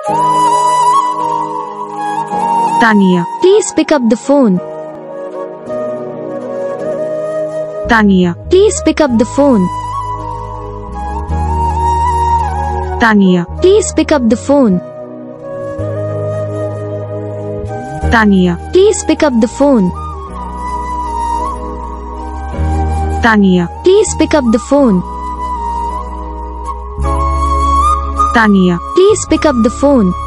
Taniya, please pick up the phone. Taniya, Please pick up the phone. Taniya, Please pick up the phone. Taniya, Please pick up the phone. Taniya, Please pick up the phone. Taniya, Please pick up the phone.